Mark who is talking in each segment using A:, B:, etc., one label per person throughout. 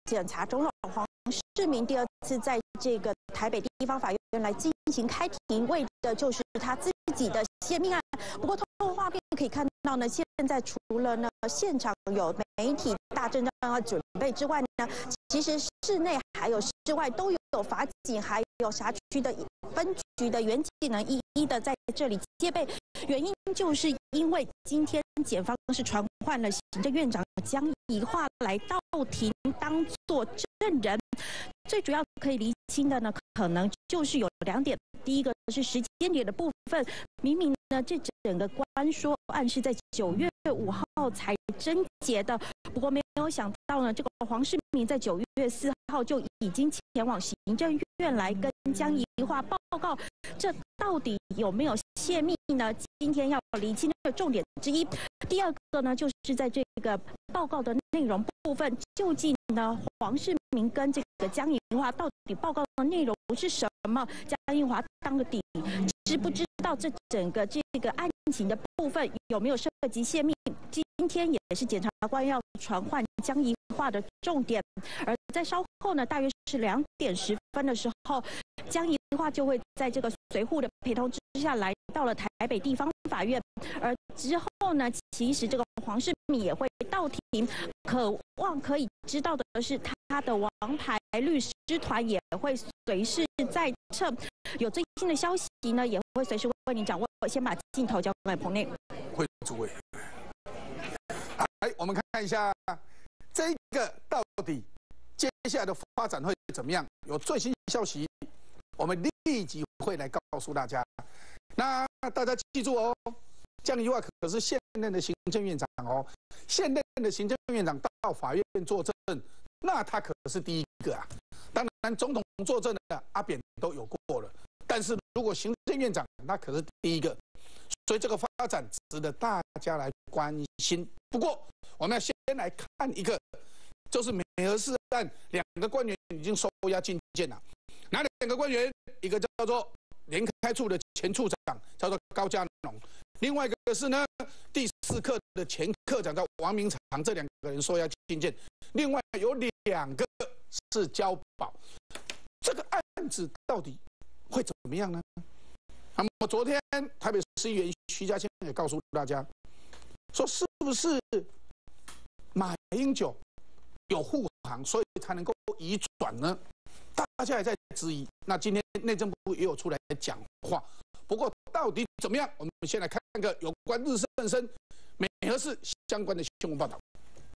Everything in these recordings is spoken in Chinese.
A: 检察总统黄世明第2次在这个台北地方法院来进行开庭，为的就是他自己的泄密案。不过，透过画面可以看到呢，现在除了呢现场有媒体大阵仗准备之外呢，其实室内还有室外都有法警，还有辖区的分局的员警呢，一一的在这里戒备。原因就是因为今天检方是传唤了行政院长江宜樺来到庭当作证人。最主要可以厘清的呢，可能就是有2点。第一个是时间点的部分，明明呢这整个关说案是在9月5号才侦结的，不过没有想到呢，这个黄世明在9月4号就已经前往行政院来跟江宜樺报告，这到底有没有泄密呢？今天要厘清的重点之一。第二个呢，就是在这个报告的内容部分，究竟呢黄世明跟这个江宜樺到底报告的内容是什么？江宜樺当个底，知不知道这整个这个案情的部分有没有涉及泄密？今天也是检察官要传唤江宜樺的重点。而在稍后呢，大约是2点10分的时候，江宜樺就会在这个随护的陪同之下来到了台北地方法院。而之后呢，其实这个黄世明也会到庭，渴望可以知道的是，他的王牌律师团也会随时在侧。有最新的消息呢，也会随时为您掌握。我先把镜头交给棚内。
B: 会诸位，来，我们看一下这个到底接下来的发展会怎么样？有最新消息，我们立即会来告诉大家。那大家记住哦，江宜樺可是现任的行政院长哦，现任的行政院长到法院作证，那他可是第一个啊。当然，总统作证的阿扁都有过了，但是如果行政院长，那可是第一个。所以这个发展值得大家来关心。不过，我们要先来看一个，就是美和市案2个官员已经收押进监了。哪2个官员？一个叫做联开处的前处长，叫做高嘉农；另外一个是呢第4课的前课长叫王明长。这2个人收押进监。另外有2个是交保。这个案子到底会怎么样呢？那么昨天台北市议员徐嘉倩也告诉大家，说是不是马英九有护航，所以才能够移转呢？大家也在质疑。那今天内政部也有出来讲话。不过到底怎么样？我们先来看个有关日盛生、美和市相关的新闻报道。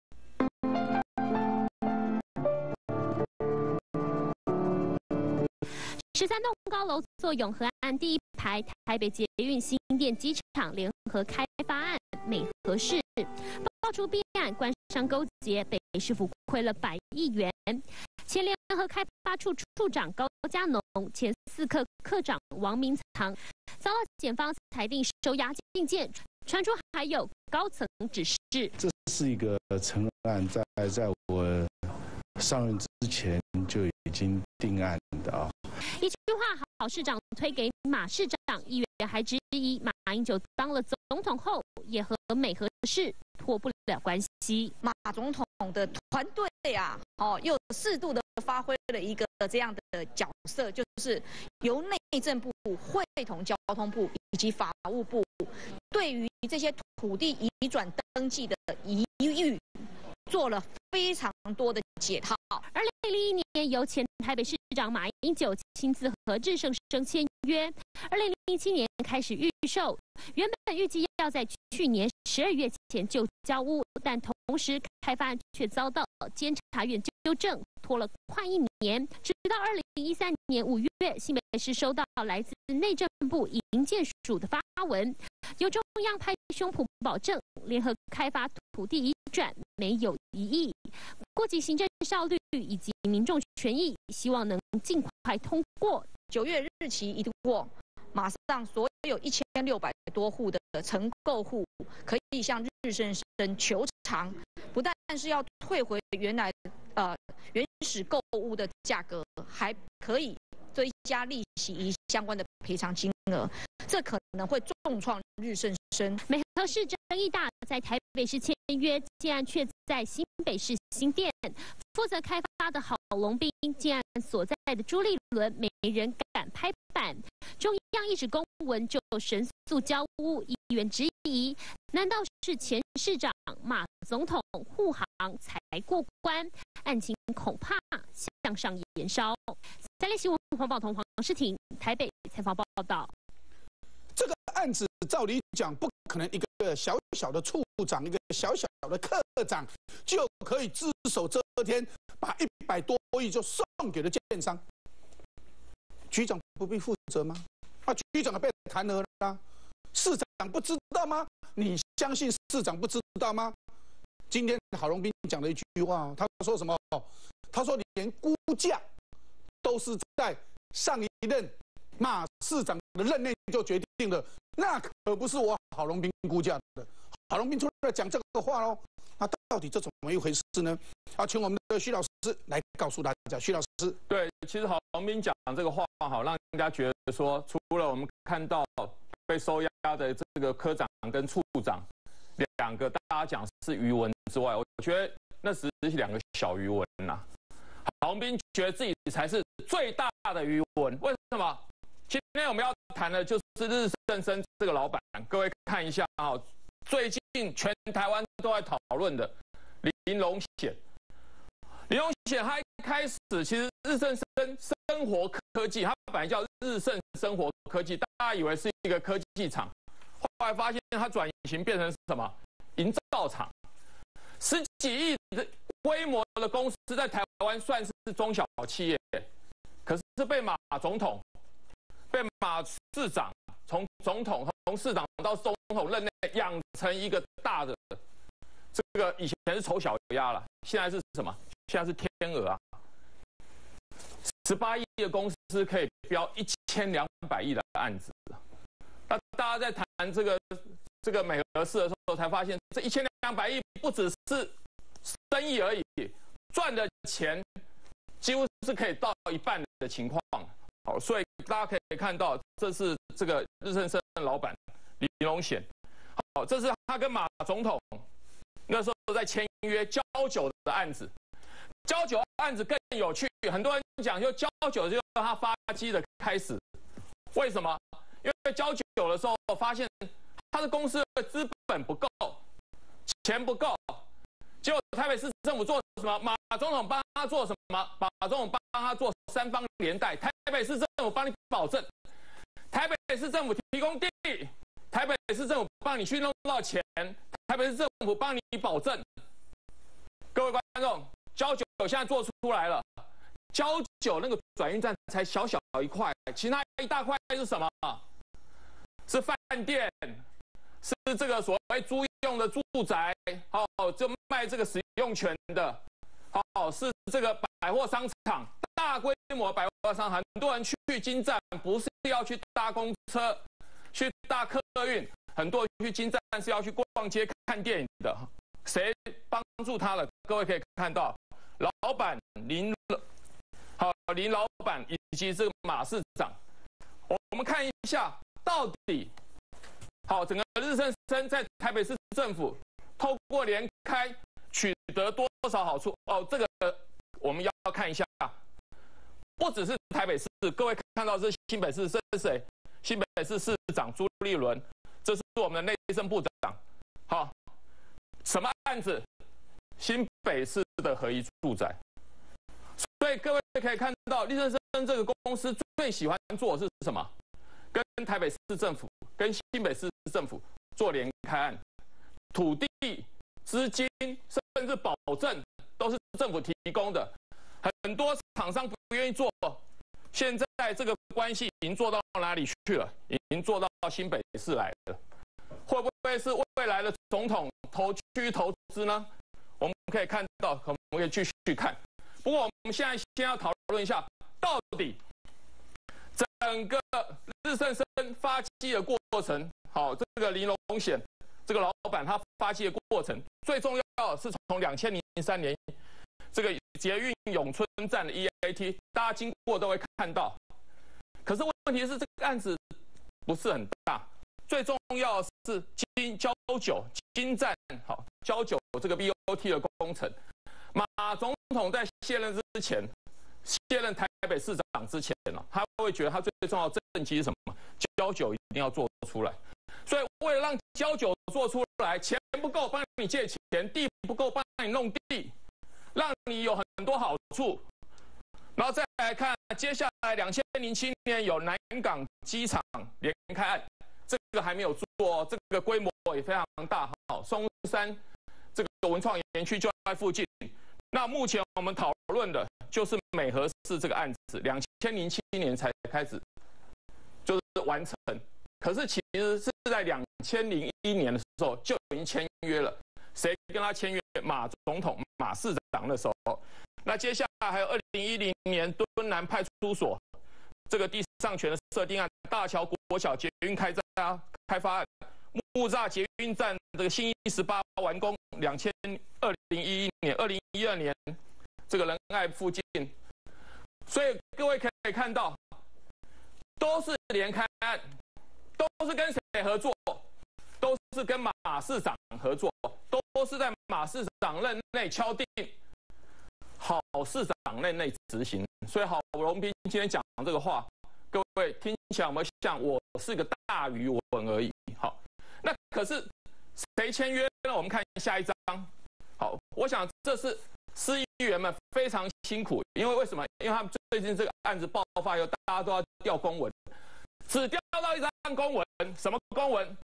C: 13栋高楼做永和案第1排，台北捷运新店机场联合开发案，美和市爆出弊案，官商勾结，北市府亏了100亿元。前联合开发处处长高嘉农，前4课课长王明藏，遭到检方裁定收押进监，传出还有高层指示。
D: 这是一个成案，在我上任之前就已经定案的啊。
C: 一句话，好市长推给马市长，议员还质疑马英九当了总统后，也和美和市脱不了关系。
E: 马总统的团队啊，又适度的发挥了一个这样的角色，就是由内政部会同交通部以及法务部，对于这些土地移转登记的疑虑，做了非常多的解套。
C: 2001年，由前台北市长马英九亲自和日盛生签约，2007年开始预售，原本预计要在去年12月前就交屋，但同时开发案却遭到监察院纠正，拖了快1年。直到2013年5月，新北市收到来自内政部营建署的发文，由中央拍胸脯保证，联合开发土地移转没有异议，顾及行政效率以及民众权益，希望能尽快通过。
E: 9月日期一度过，马上所有1600多户的承购户可以向日盛生求偿，不但是要退回原始购物的价格，还可以追加利息以相关的赔偿金额，这可能会重创日盛生。
C: 美和市争议大，在台北市签约，建案却在新北市新店，负责开发的郝龙斌建案所在的朱立伦，没人敢拍板。中央一纸公文就神速交屋，议员质疑：难道是前市长马总统护航才过关？案情恐怕向上延烧。三立新闻黄宝同、黄诗婷台北采访报道。
B: 这个案子照理讲，不可能一个小小的处长，一个小小的科长就可以只手遮天，把100多亿就送给了建商。局长不必负责吗？局长被弹劾了，市长不知道吗？你相信市长不知道吗？今天郝龙斌讲了一句话，他说什么？他说连估价都是在上一任马市长的任内就决定了，那可不是我郝龙斌估价的。郝龙斌出来讲这个话喽，那到底这怎么一回事呢？请我们的徐老师来告诉大家。徐老师，
F: 对，其实郝龙斌讲这个话好，让人家觉得说，除了我们看到被收押的这个科长跟处长2个，大家讲是余文之外，我觉得那只是2个小余文呐。郝龙斌觉得自己才是最大的余文，为什么？今天我们要谈的就是日盛生这个老板，各位看一下啊，最近全台湾都在讨论的林荣显。林荣显他一开始其实日盛生活科技，他本来叫日盛生活科技，大家以为是一个科技厂，后来发现他转型变成什么？营造厂，10几亿的规模的公司在台湾算是中小企业，可是被马总统、被马市长从总统、从市长到总统任内养成一个大的，这个以前是丑小鸭了，现在是什么？现在是天鹅啊！18亿的公司可以标1200亿的案子，那大家在谈这个美和事的时候，才发现这1200亿不只是生意而已，赚的钱几乎是可以到一半的情况。好，所以大家可以看到，这是这个日盛生老板林荣显。好，这是他跟马总统那时候在签约交酒的案子。交酒案子更有趣，很多人讲就交酒就是他发迹的开始。为什么？因为交酒的时候发现他的公司的资本不够，钱不够，结果台北市政府做什么？马总统帮他做什么？马总统帮他做3方连带，台北市政府帮你保证，台北市政府提供地，台北市政府帮你去弄到钱，台北市政府帮你保证。各位观众，交酒现在做出来了，交酒那个转运站才小小一块，其他一大块是什么？是饭店，是这个所谓租用的住宅，就卖这个使用权的，是这个百货商场，大规模百货商场，很多人去京站不是要去搭公车，去搭客运，很多人去京站是要去逛街看电影的。谁帮助他了？各位可以看到，老板林老板以及这个马市长，我们看一下到底，整个日盛生在台北市政府透过联开取得多少好处？这个我们要看一下，不只是台北市，各位看到是新北市是谁？新北市市长朱立伦，这是我们的内政部长，什么案子？新北市的合一住宅。所以各位可以看到，日盛生这个公司最喜欢做的是什么？跟台北市政府、跟新北市政府做联开案，土地、资金甚至保证都是政府提供的。很多厂商不愿意做，现在这个关系已经做到哪里去了？已经做到新北市来了。会不会是未来的总统去投资呢？我们可以看到，我们可以继续看。不过我们现在先要讨论一下，到底整个日盛生发迹的过程，这个林荣显这个老板他发迹的过程，最重要的是从2003年这个捷运永春站的 EAT， 大家经过都会看到。可是问题是这个案子不是很大， 最重要的是交九精湛好交九这个 BOT 的工程。马总统在卸任之前，卸任台北市长之前他会觉得他最重要的政绩是什么？交九一定要做出来。所以为了让交九做出来，钱不够帮你借钱，地不够帮你弄地，让你有很多好处。然后再来看接下来2007年有南港机场联开案，这个还没有做，这个规模也非常大。好，松山这个文创园区就在附近。那目前我们讨论的就是美和市这个案子，2007年才开始就是完成，可是其实是在2001年的时候就已经签约了。谁跟他签约？马总统、马市长的时候。那接下来还有2010年敦南派出所这个地上权的设定案、大桥国小捷运开发案、木栅捷运站这个新一18完工，2011年、2012年这个仁爱附近，所以各位可以看到，都是联开案，都是跟谁合作？都是跟马市长合作，都是在马市长任内敲定。郝市长任内执行，所以郝龙斌今天讲这个话，各位听起来有没有像我是个大鱼文而已？好，那可是谁签约呢？我们看下一张。好，我想这是司议员们非常辛苦，因为为什么？因为他们最近这个案子爆发以后，大家都要调公文，只调到一张公文，什么公文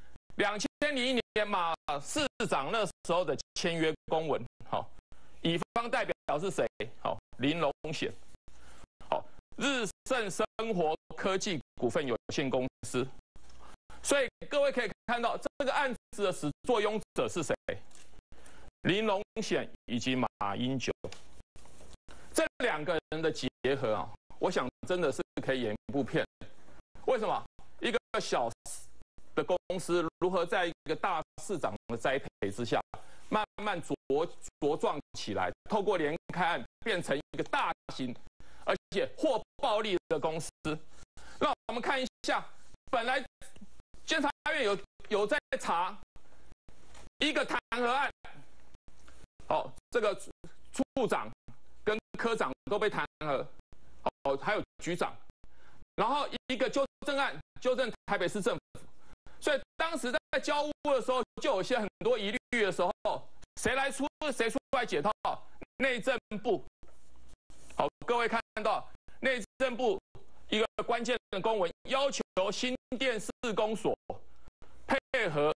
F: ？2001年马市长那时候的签约公文。好。乙方代表是谁？好，林荣显。好，日盛生活科技股份有限公司。所以各位可以看到，这个案子的始作俑者是谁？林荣显以及马英九。这两个人的结合啊，我想真的是可以演一部片。为什么？一个小的公司如何在一个大市长的栽培之下，慢慢茁壮起来，透过联开案变成一个大型而且获暴利的公司。那我们看一下，本来监察院有在查一个弹劾案，哦，这个处长跟科长都被弹劾，哦，还有局长，然后一个纠正案，纠正台北市政府。所以当时在交屋的时候，就有些很多疑虑的时候，谁出来解套？内政部。好，各位看到内政部一个关键的公文，要求新店市公所配合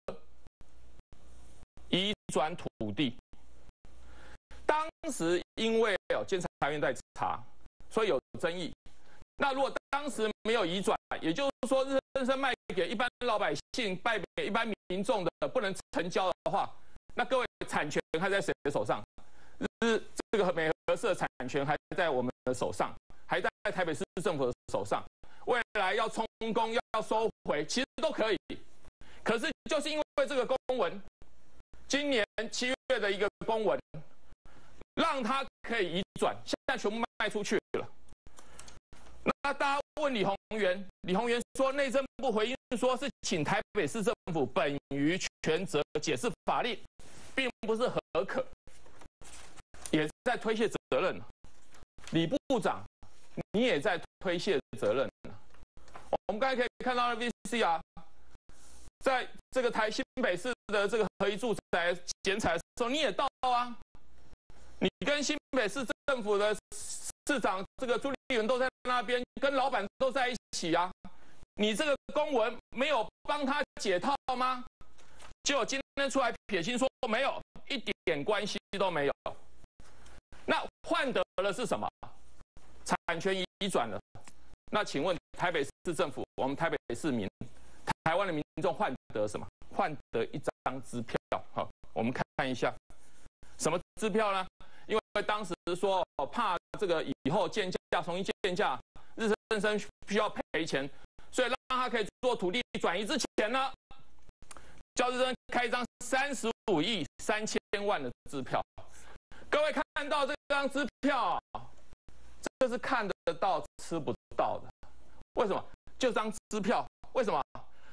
F: 移转土地。当时因为监察院在查，所以有争议。那如果当时没有移转，也就是说日升卖给一般老百姓、卖给一般民众的不能成交的话，那各位产权还在谁的手上？这个美和市的产权还在我们的手上，还在台北市政府的手上。未来要充公、要收回，其实都可以。可是就是因为这个公文，今年7月的一个公文，让它可以移转，现在全部卖出去了。那大家问李鸿源，李鸿源说内政部回应说是请台北市政府本于权责解释法令，并不是核可，也在推卸责任。李部长，你也在推卸责任。我们刚才可以看到 VC 啊，在这个新北市的这个合一住宅剪彩的时候，你也到啊，你跟新北市政府的市长这个朱立伦都在那边，跟老板都在一起啊。你这个公文没有帮他解套吗？结果今天出来撇清说没有，一点关系都没有。那换得了是什么？产权移转了。那请问台北市政府，我们台北市民，台湾的民众换得什么？换得一张支票。好，我们看一下，什么支票呢？因为当时说怕这个以后重新建价，日升需要赔钱，所以让他可以做土地转移之前呢，叫日升开一张35亿3000万的支票。各位看到这张支票，这是看得到吃不到的。为什么？就张支票，为什么？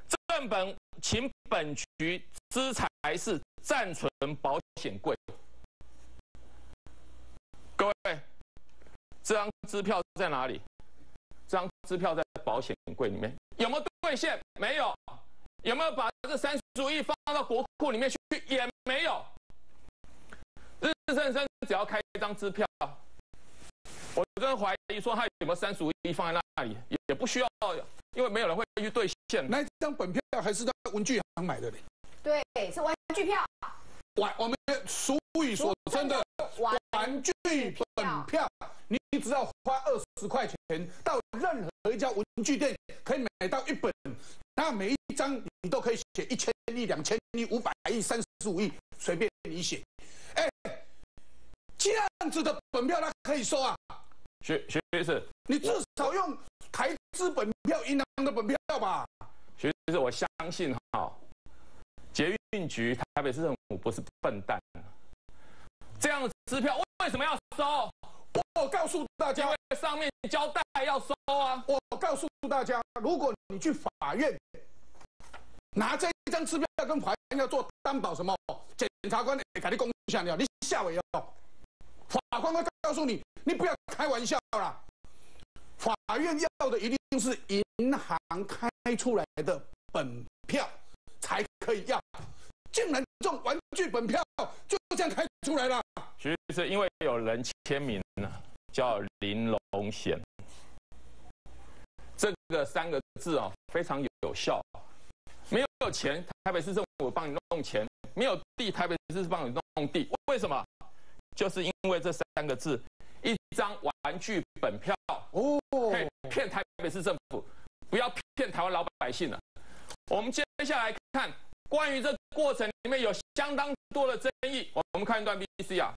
F: 正本请本局资财是暂存保险柜。各位，这张支票在哪里？这张支票在保险柜里面，有没有兑现？没有。有没有把这35亿放到国库里面去？也没有。日盛生只要开一张支票，我真的怀疑说他有没有35亿放在那里，也不需要，因为没有人会去兑现。
B: 那张本票还是在文具行买的嘞？
G: 对，是玩具票。
B: 我们俗语所称的玩具本票，你只要花20块钱到任何一家文具店，可以买到1本，那每一张你都可以写1000亿、2000亿、500亿、35亿，随便你写。哎，这样子的本票它可以收啊？
F: 徐律师，
B: 你至少用台资本票、银行的本票吧？
F: 徐律师，我相信捷运局、台北市政府不是笨蛋，这样的支票为什么要收？
B: 我告诉大家，
F: 因为上面交代要收啊。
B: 我告诉大家，如果你去法院拿这一张支票跟法院要做担保，什么检察官会给你讲下了，你下尾哦，法官会告诉你，你不要开玩笑啦。法院要的一定是银行开出来的本票才可以要，竟然这种玩具本票就这样开出来了。
F: 徐律师，因为有人签名叫林龙显，这个3个字非常有效。没有钱，台北市政府帮你弄钱；没有地，台北市帮你弄地。为什么？就是因为这3个字，一张玩具本票可以骗台北市政府，不要骗台湾老百姓了。我们接下来看关于这过程里面有相当多的争议，我们看一段 VCR。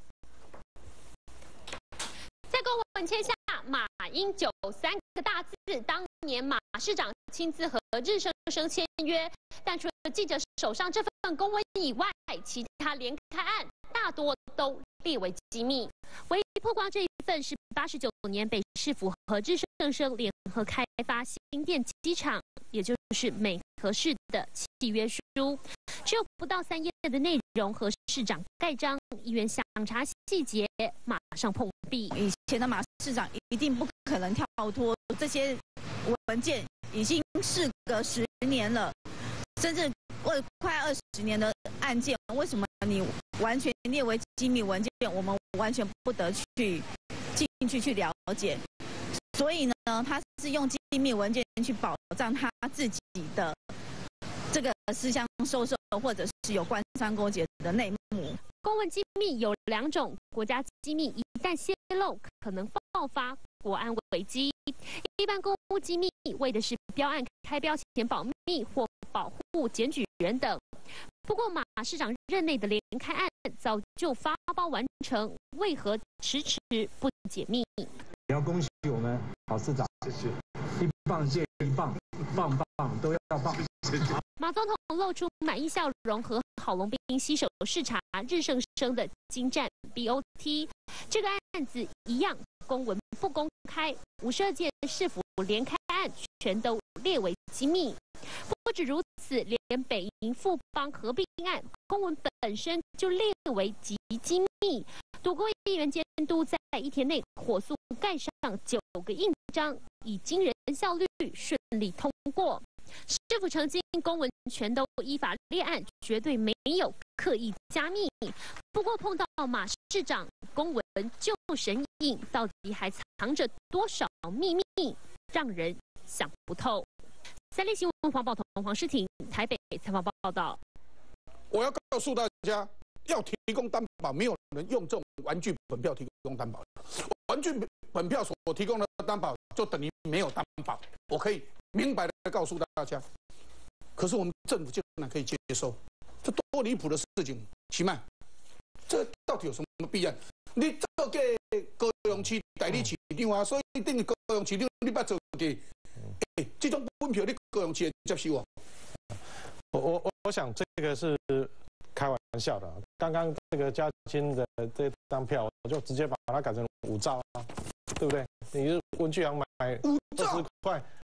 C: 在公文签下马英九3个大字，当年马市长亲自和日升生签约，但除了记者手上这份公文以外，其他连开案大多都列为机密。唯一曝光这一份是89年北市府和日升生联合开发新店机场，也就是美和市的契约书，只有不到3页的内容和市长盖章，议员想查细节，马上碰壁。
A: 以前的马市长一定不可能跳脱这些文件，已经事隔10年了，甚至快20年的案件，为什么你完全列为机密文件？我们完全不得进去去了解。所以呢，他是用机密文件去保障他自己的这个私相授受或者是有官商勾结的内幕。
C: 公文机密有2种，国家机密一旦泄露，可能爆发国安危机。一般公务机密为的是标案开标前保密或保护检举人等。不过马市长任内的连开案早就发包完成，为何迟不解密？
H: 也要恭喜我们郝市长，谢谢，一棒接一棒，棒棒都要棒。
C: 马总统露出满意笑容，和郝龙斌携手视察日升生的精湛 BOT。这个案子一样，公文不公开，52件市府连开案全都列为机密。不止如此，连北营富邦合并案公文本身就列为极机密。多国议员监督在1天内火速盖上9个印章，以惊人效率顺利通过。市府澄清，公文全都依法立案，绝对没有刻意加密。不过碰到马市长，公文就神隐，到底还藏着多少秘密，让人想不透。3立新闻黄宝同、黄诗婷台北采访报道。
B: 我要告诉大家，要提供担保，没有人用这种玩具本票提供担保。玩具本票所提供的担保，就等于没有担保。我可以明白的告诉大家，可是我们政府竟然可以接受，这多离谱的事情！奇曼，这到底有什么必要？你做给高雄市代理市长啊，所以等于高雄市长你捌做给，这种本票你高雄市会接受啊？
I: 我想这个是开玩笑的。刚刚这个嘉金的这张票，我就直接把它改成5兆啊，对不对？你是文具行买20块，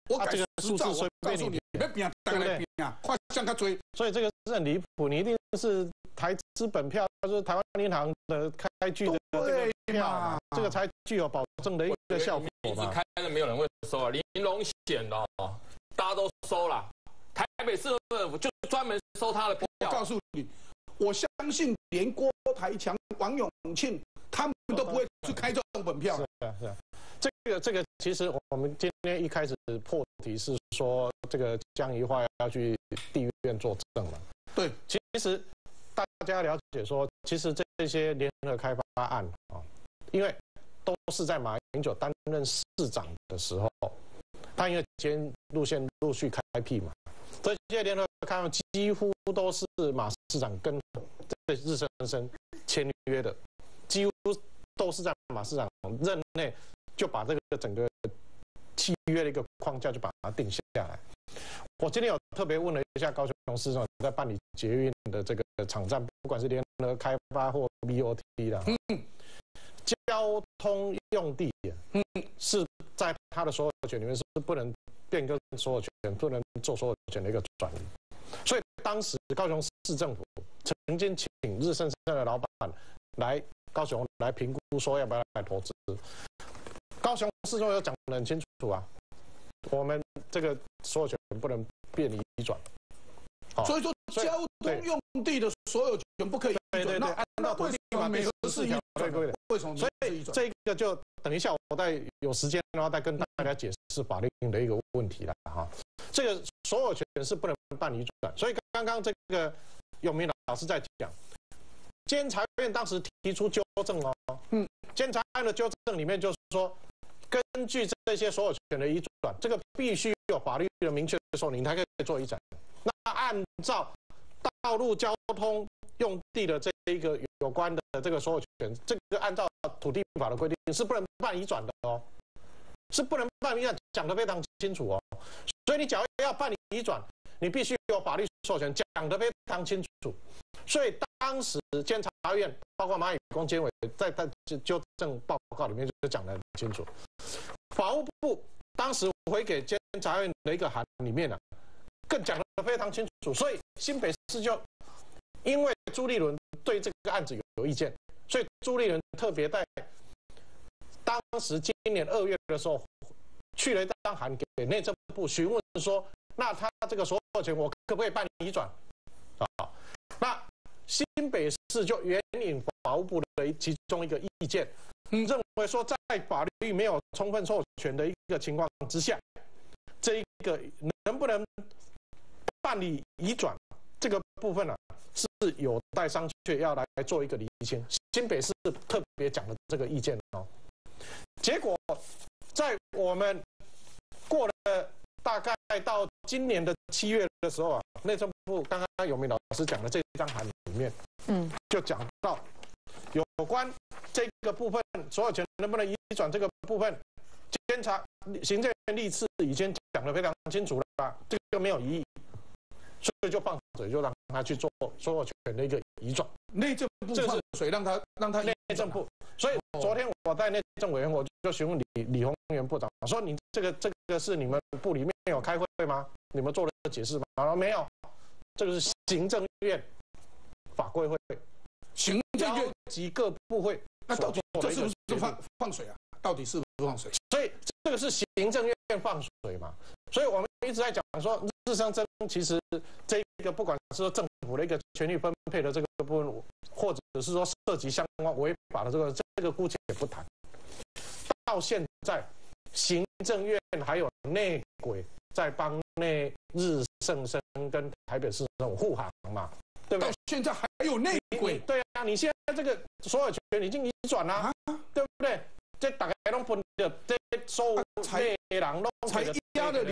B: 我改
I: 这个数字随便你
B: 要拼，大家来拼啊，快向较多。
I: 所以这个是很离谱，你一定是台资本票，就是台湾银行的开具的这个票嘛，这个才具有保证的一个效果嘛。
F: 开的没有人会收啊，玲珑险的哦，大家都收了。台北市政府就专门收他的票。
B: 我告诉你，我相信连郭台强、王永庆他们都不会去开这种本票。
I: 是啊。这个其实我们今天一开始破题是说这个江宜桦要去地院作证嘛。
B: 对，
I: 其实大家了解说，其实这些联合开发案啊，因为都是在马英九担任市长的时候，他因为沿路线陆续开辟嘛，这些联合开发几乎都是马市长跟这日升生签约的，几乎都是在马市长任内。就把这个整个契约的一个框架就把它定下来。我今天有特别问了一下高雄市长在办理捷运的这个场站，不管是联合开发或 BOT 的，交通用地，是在他的所有权里面是不能变更所有权，不能做所有权的一个转移。所以当时高雄市政府曾经请日升生的老板来高雄来评估说要不要来投资。高雄市政府有讲得很清楚啊，我们这个所有权不能变移转，
B: 所以说交通用地的所有权不可以移转。那按照土地法第14条规定，为什么？所以
I: 这个就等一下我再有时间然后再跟大家解释法令的一个问题了哈。这个所有权是不能办移转，所以刚刚这个永明老师在讲，监察院当时提出纠正哦，监察院的纠正里面就是说。根据这些所有权的移转，这个必须有法律的明确说明，你才可以做移转。那按照道路交通用地的这一个有关的这个所有权，这个按照土地法的规定是不能办移转的哦，是不能办移转，讲得非常清楚哦。所以你假如要办移转，你必须有法律授权，讲得非常清楚。所以当时监察院包括蚂蚁公监委在纠正报告里面就讲得很清楚。法务部当时回给监察院的一个函里面呢，更讲得非常清楚。所以新北市就因为朱立伦对这个案子有意见，所以朱立伦特别在当时今年2月的时候去了一张函给内政部询问说，那他这个所有权我可不可以办移转啊？那新北市就援引法务部的其中一个意见，认为说在法律没有充分授权的一个情况之下，这一个能不能办理移转这个部分呢，是有待商榷，要来做一个厘清。新北市特别讲的这个意见哦，结果在我们过了大概到今年的7月的时候啊，内政部刚刚永明老师讲的这张函里面，就讲到有关这个部分所有权能不能移转这个部分，行政院历次已经讲得非常清楚了，这个没有异议，所以就放水，就让他去做所有权的一个移转。
B: 内政部放水让他
I: 内政部。所以昨天我在内政委员我就询问李鸿源部长说，你这个是你们部里面有开会吗？你们做了解释吗？他说没有，这个是行政院法规会，
B: 行政院
I: 及各部会。
B: 那到底这是不是放水啊？到底是不是放水？
I: 所以这个是行政院放水嘛？所以我们一直在讲说，日升生其实这个不管是说政府的一个权力分配的这个部分，或者是说涉及相关违法的这个姑且不谈。到现在，行政院还有内鬼在帮日升生跟台北市政府护航嘛，对不对？
B: 到现在还有内鬼？
I: 对啊，你现在这个所有权已经移转了，对不对？这大家都分的，这收内人都
B: 才压了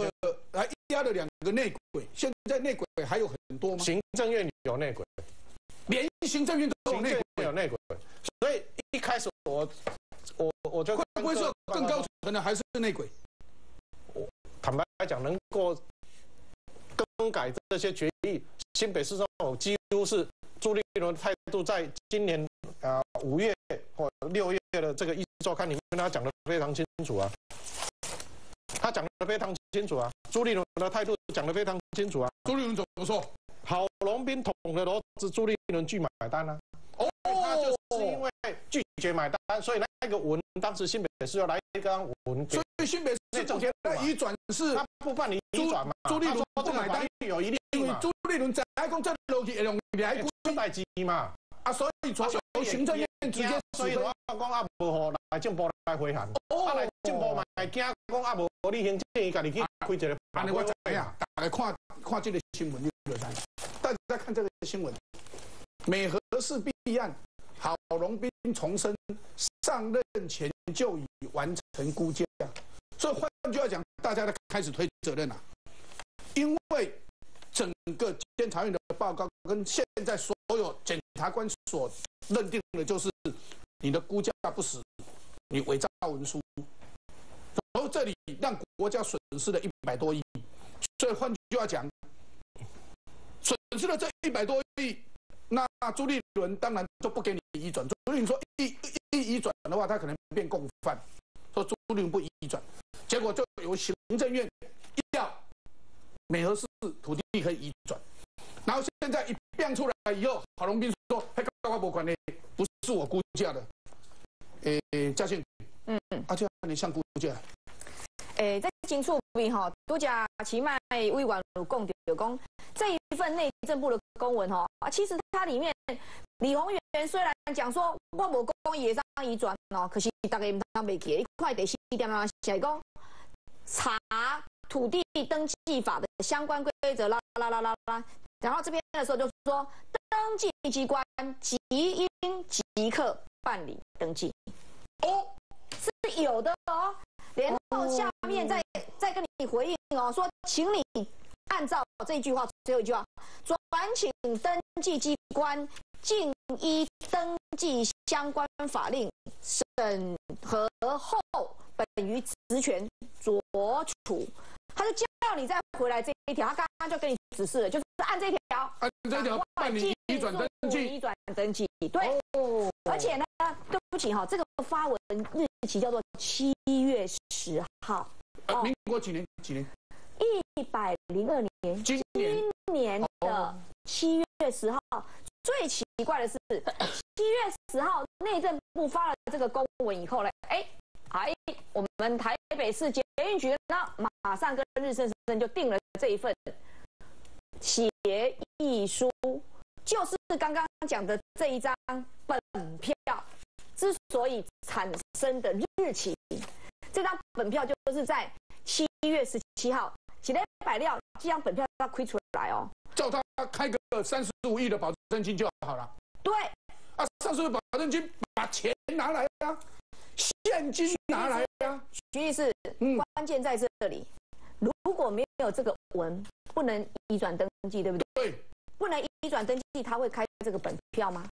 B: 2个内鬼，现在内鬼还有很多吗？
I: 行政院有内鬼，
B: 连行政院都有内鬼，
I: 有内鬼，所以一开始我就
B: 会不会说更高层的还是内鬼？
I: 坦白来讲，能够更改这些决议，新北市政府几乎是朱立伦的态度，在今年5月或6月的这个一周刊里面，他讲得非常清楚啊。他讲得非常清楚啊，朱立伦的态度讲得非常清楚啊。
B: 朱立伦怎么说？
I: 郝龙斌捅了篓子，朱立伦拒买单啊。哦，他就是因为拒绝买单，所以那个文当时新北市要来一个文，
B: 所以新北市总监的移转是
I: 他不办理移转嘛。
B: 朱立伦
I: 不买单有疑虑嘛？
B: 因为朱立伦在讲这落去会用来
I: 出代志嘛。
B: 啊，所以由行政院直接，
I: 所以我讲啊，无互内政部来回函。啊，内政部嘛惊讲啊，无你行政院家己去开一个。
B: 安尼我知影，大家看这个新闻你就知。大家看这个新闻，美和市弊案，郝龙斌重申上任前就已完成估价，所以换句话讲，大家都开始推责任了，因为整个监察院的报告跟现在所有检察官所认定的就是你的估价不实，你伪造文书，然后这里让国家损失了100多亿，所以换句话讲，损失了这100多亿，那朱立伦当然就不给你移转。朱立伦说一移转的话，他可能变共犯，说朱立伦不移转，结果就由行政院要美和市土地可以移转，然后现在一变出来以后，郝龙斌说：“跟我无关系，不是我估价的。”嘉信，这样你像估价？
G: 在新厝边吼，拄则奇迈委员有讲到，讲这一份内政部的公文吼，其实它里面李鸿源虽然讲说我无讲伊会当移转哦，可是大家唔当袂记，一块第4点啊，是讲查土地登记法的相关规则啦，然后这边的时候就说，登记机关即应即刻办理登记。哦，是有的哦。然后下面再跟你回应哦，说请你按照这一句话，最后一句话，转请登记机关尽依登记相关法令审核后，本于职权着处。他就叫你再回来这一条，他刚刚就跟你指示了，就是按这条，
B: 按这条办理移转登记，
G: 移转登记，对。而且呢，对不起哈，这个发文日期叫做7月10号。
B: 民国几年
G: ？102年。今年的7月10号。最奇怪的是，7月10号内政部发了这个公文以后呢，我们台北市捷运局呢，马上跟日升生就订了这一份协议书，就是刚刚讲的这一张本票之所以产生的日期，这张本票就是在7月17号，是礼拜六这张本票要开出来哦，
B: 叫他开个35亿的保证金就好了。
G: 对，
B: 35亿保证金把钱拿来啊。现金拿来呀！
G: 徐律师，关键在这里，如果没有这个文，不能移转登记，对不对？
B: 对，
G: 不能移转登记，他会开这个本票吗？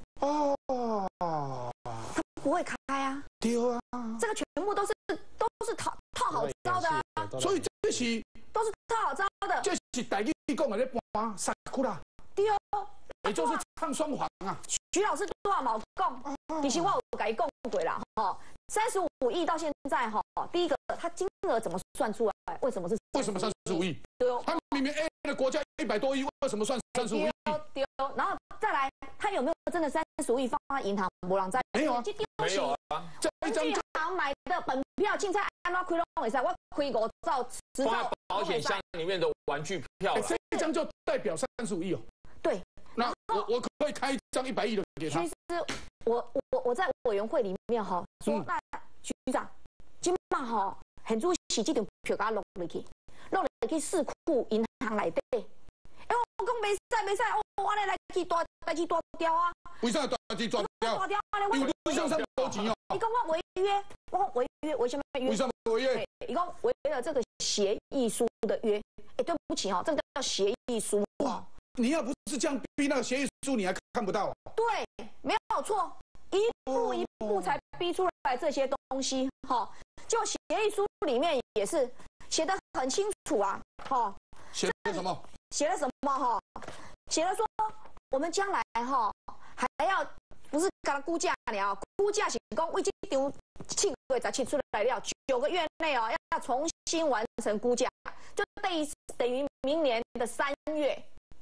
G: 他不会开啊。
B: 对啊，
G: 这个全部都是套好招的啊。
B: 所以这是
G: 都是套好招的。
B: 这是台语讲的咧搬沙库啦。
G: 对哦。
B: 也就是唱双簧啊。
G: 徐老师多少毛讲？其实我有跟他讲过啦，35亿到现在第一个他金额怎么算出来？为什么
B: 35亿？
G: 对哦，
B: 他明明 A 的国家100多亿，为什么算35亿？
G: 对哦，然后再来，他有没有真的35亿放在银行？没人知。
B: 没有啊，
F: 没有啊。
B: 这一张
G: 银行买的本票，凊彩安怎开拢会使，我开5兆、10兆。
F: 放在保险箱里面的玩具票。
B: 这一张就代表35亿哦。
G: 对。
B: 那我可以开一张100亿的给他。
G: 其实我在委员会里面说，那局长，今嘛很主席这张票给他弄落去市库银行内底。我讲袂使，我安尼来去大条啊。
B: 为啥大事大条？因为你身上无钱哦。
G: 你讲我违约，我讲违约，为什么约？
B: 为什么违约？
G: 你讲违了这个协议书的约。对不起这个叫协议书。
B: 哇，你要不是这样逼那个协议书，你还看不到。
G: 对，没有错，一步一步才逼出来这些东西就协议书里面也是写得很清楚啊
B: 写了什么？
G: 写了什么写了说我们将来还要不是搞估价了，估价是讲为这张 7月17出来了，9个月内哦要重新完成估价，就等于明年的3月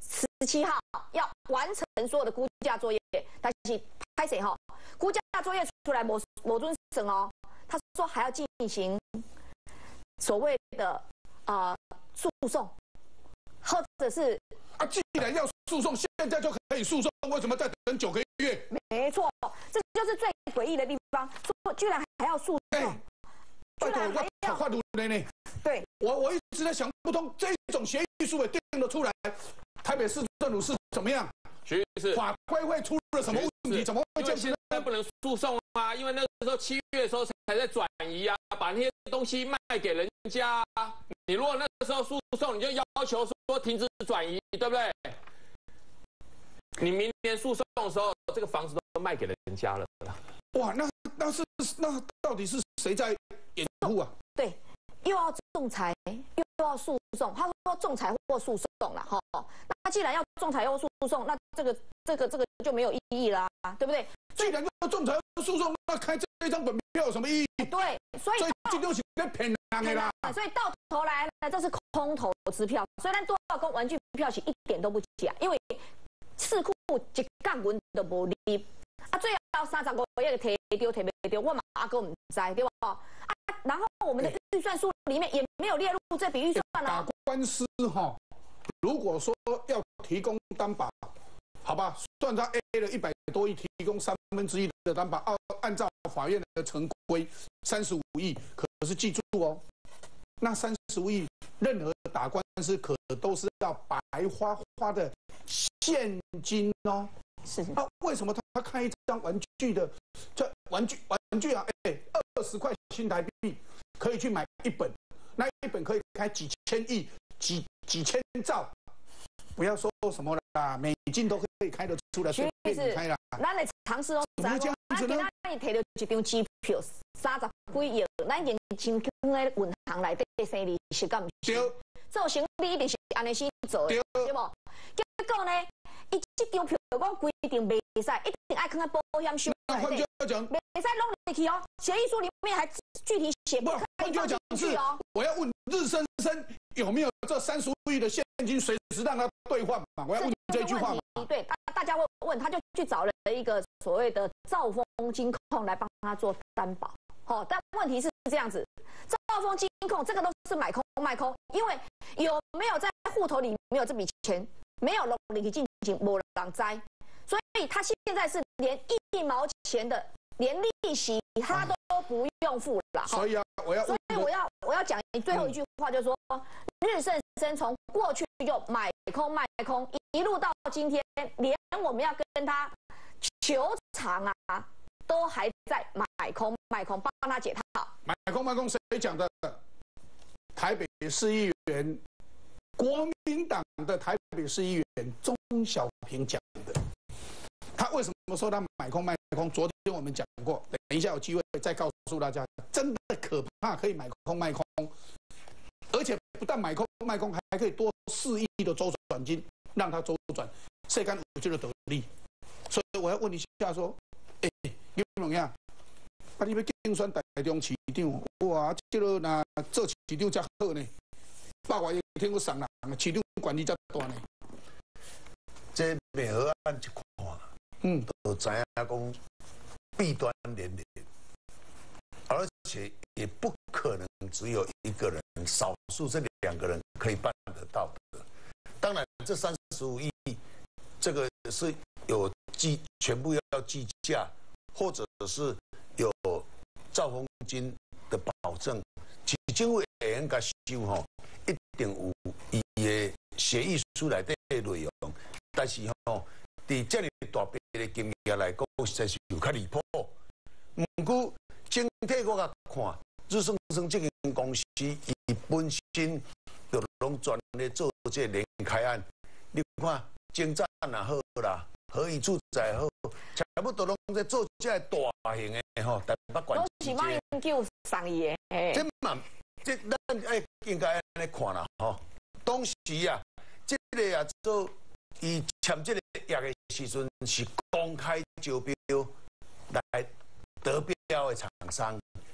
G: 17号要完成所有的估价作业。但是拍谁哈？估价作业出来某尊省哦，他说还要进行所谓的诉讼，或者是
B: 既然要诉讼，现在就可以诉讼，为什么再等9个月？
G: 没错，这就是最诡异的地方，说居然还要诉讼。
B: 拜托，我发怒了呢。
G: 对，
B: 我一直在想不通，这种协议书也定得出来，台北市政府是怎么样？
F: 徐律师，
B: 法规会出了什么问题？怎么会这样？
F: 现在不能诉讼啊，因为那个时候7月的时候才在转移啊，把那些东西卖给人家啊。你如果那个时候诉讼，你就要求说停止转移，对不对？你明年诉讼的时候，这个房子都卖给人家了。
B: 哇，那到底是谁在掩护啊？
G: 对，又要仲裁，又要诉讼。他说仲裁或诉讼啦，哈。那既然要仲裁或诉讼，那这个就没有意义啦，对不对？
B: 既然要仲裁或诉讼，那开这张本票有什么意义？
G: 对，所以
B: 这就是在骗人的啦。
G: 所以到头来呢，这是空头支票。虽然多少公玩具票是一点都不假，因为市库一杠文都无入。最后35个月提丢提没丢，我嘛阿哥唔知对吧？然后我们的预算书里面也没有列入这笔预算啊。
B: 打官司哈，如果说要提供担保，好吧，算他 A 了100多亿，提供1/3的担保，按照法院的程规35亿，可是记住哦，那35亿，任何打官司可都是要白花的现金哦。
G: 是。
B: 为什么他开一张玩具的，这玩具啊，20块新台币可以去买一本，那一本可以开几千亿、几千兆，不要说什么啦，美金都可以开得出来，随便你开啦。
G: 咱的常识哦，
B: 怎么这样子呢？
G: 咱摕到一张机票30几亿，咱已经放在银行内底生利息，敢唔是？做生意一定是安尼先做的，对不？结果呢？伊这张票讲规定袂使，一定爱放在保险箱内底，袂使弄进去哦。协议书里面还具体写不可以放进去哦。
B: 我要问日升有没有这35亿的现金随时让他兑换嘛？我要问这句话嘛。
G: 对，大家会问，他就去找了一个所谓的兆丰金控来帮他做担保。但问题是这样子，兆丰金控这个都是买空卖空，因为有没有在户头里没有这笔钱？没有弄进去进行没人知，所以他现在是连1毛钱的连利息他都不用付了。
B: 所以我
G: 要讲最后一句话，就是说日盛生从过去就买空卖空，一路到今天，连我们要跟他求偿啊，都还在买空卖空，帮他解套。
B: 买空卖空谁讲的？台北市议员。国民党的台北市议员钟小平讲的，他为什么说他买空卖空？昨天我们讲过，等一下有机会再告诉大家，真的可怕，可以买空卖空，而且不但买空卖空，还可以多4亿的周转金让他周转，谁敢有这个得利？所以我要问一下说，有怎样？你要竞选台中市长，哇，这个那做市长才好呢。8万亿听我送人，市场管理才大呢。
J: 这美和案一看，就知影讲弊端连连，而且也不可能只有一个人，少数这2个人可以办得到的。当然，这35亿，这个是有全部要计价，或者是有兆丰金的保证，其政府会应该收吼。一定有伊的协议书内底的内容，但是伫这么大笔的金额来讲，实在是有较离谱。不过整体我甲看，日盛这间公司伊本身就拢专咧做这联开案。你看精湛也好啦，合宜住宅好，差不多拢在做这大型的台北管区。
G: 都是马英九送伊的。
J: 这嘛。这咱应该安尼看啦，当时啊，这个啊做伊签这个约的时阵是公开招标来得标的厂商，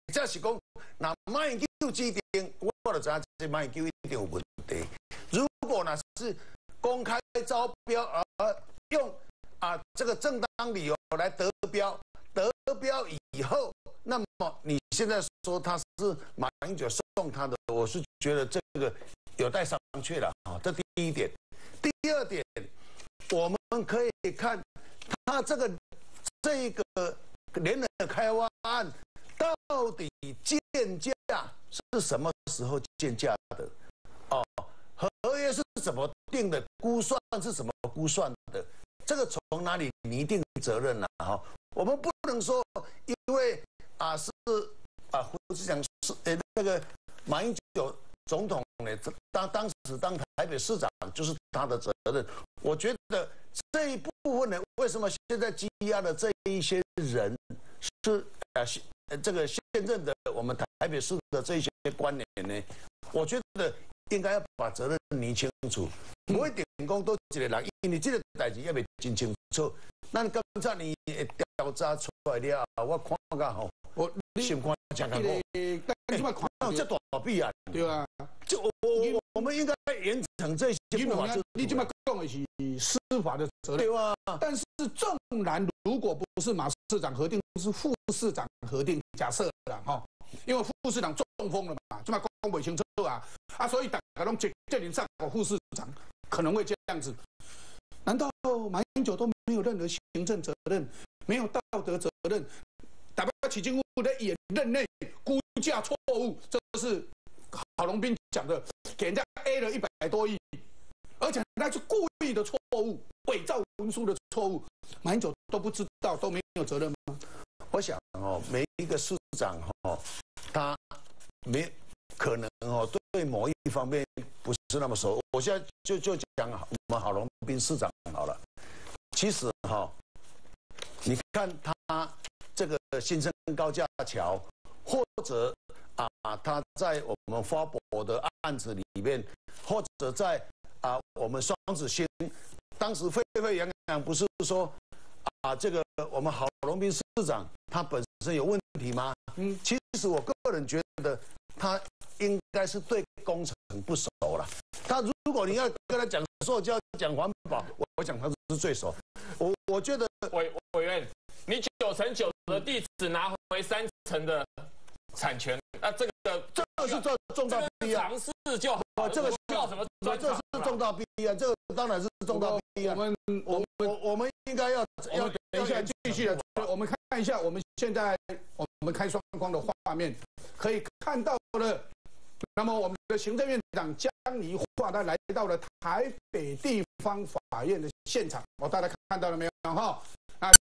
J: 者是讲，那马英九指定，我就知道这马英九一定有问题。如果呢是公开招标而用这个正当理由来得标，得标以后，那么你现在说他是马英九送他的，我是觉得这个有待商榷了啊。这第一点。第二点，我们可以看他这个联合开发案到底建价是什么时候建价的？哦，合约是怎么定的？估算是怎么估算的？这个从哪里拟定责任呢？哈，我们不能说因为是胡志强是那个马英九总统呢，当时当台北市长就是他的责任。我觉得这一部分呢，为什么现在羁押的这一些人是这个现任的我们台北市的这些官员呢？我觉得应该要把责任拟清楚。每一点工都一个人，因为这个代志也未真清楚。咱刚才你调查出来了，我看到吼，心肝真难过。但你看到这大弊案，对啊，就我们应该严惩这些不法之徒。你这么讲的是司法的责任，对啊。但是纵然如果不是马市长核定，是副市长核定，假设啦哈，因为副市长中风了嘛，这么讲不清楚所以大家拢这里上副市长可能会这样子。难道马英九都没有任何行政责任，没有道德责任？代表起经务的也任内估价错误，这是郝龙斌讲的，给人家 A 了100多亿，而且那是故意的错误，伪造文书的错误，马英九都不知道，都没有责任吗？我想每一个市长他没可能对某一方面不是那么熟。我现在就讲我们郝龙斌市长好了。其实你看他这个新生高架桥，或者他在我们花博的案子里面，或者在我们双子星，当时沸沸扬扬不是说这个我们郝龙斌市长他本身有问题吗？其实我个人觉得他应该是对工程不熟了。他如果你要跟他讲塑胶、讲环保，我讲他是最熟。我觉得
F: 委员，你9%的地只拿回3成的产权，那这个
J: 是重大弊案，
F: 尝试就好。
J: 这个
F: 叫什么？
J: 这是重大弊案，这个当然是重大弊案。我们应该要等一下继续的，我们看一下我们现在我们开双光的画面，可以看到的。那么我们的行政院长江宜桦他来到了台北地方法院的现场，大家看到了没有？